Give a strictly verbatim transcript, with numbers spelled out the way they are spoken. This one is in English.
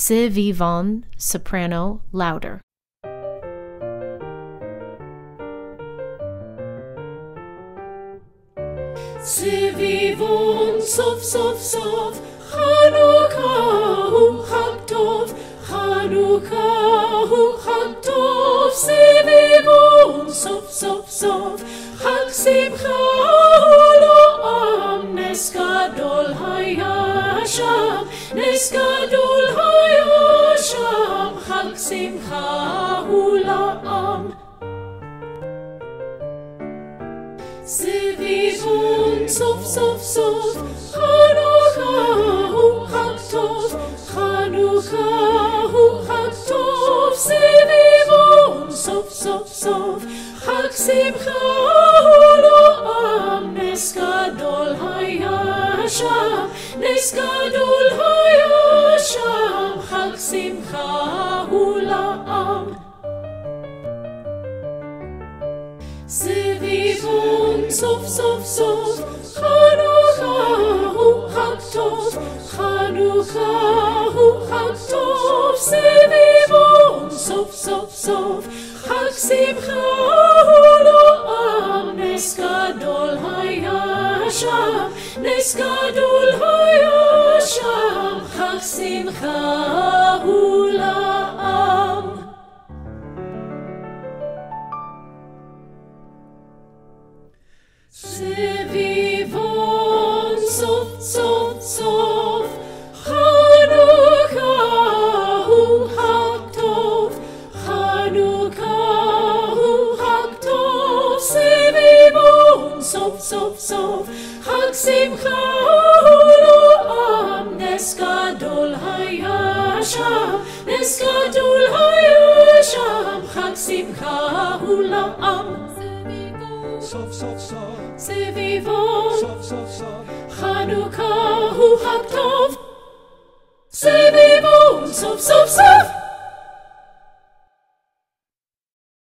Si vivon, soprano, louder. Si vivon, sof, sof, sof, Chanukah hu Chag Tov, Chanukah hu Chag Tov. Si vivon, sof, sof, sof, Chag Simcha Olam, Nes Gadol haya sham, Nes Gadol haya sham, Chag Simcha Olam. Si vivon, sof, sof, sof, Chanukah hu Chag Tov, Chanukah hu Chag Tov. Si vivon, sof, sof, sof, Chag Simcha Olam, Nes Gadol haya sham, Nes Gadol haya sham, Chag Simcha Olam. Si vivon, sof, sof, sof, Chanukah hu Chag Tov, Chanukah hu Chag Tov. Si vivon, sof, sof, sof, Chag Simcha Olam, Nes Gadol haya sham, Nes Gadol haya sham, Chag Simcha Olam. Si vivon, sof, sof, sof, Chanukah hu Chag Tov, Chanukah hu Chag Tov. Si vivon, sof, sof, sof, Chag Simcha Olam, Nes Gadol haya sham, Nes Gadol haya sham, Chag Simcha Olam. Sof, sof, sof, Si vivon, sof, sof, sof, Chanukah hu Chag Tov. Si vivon, sof, sof, sof.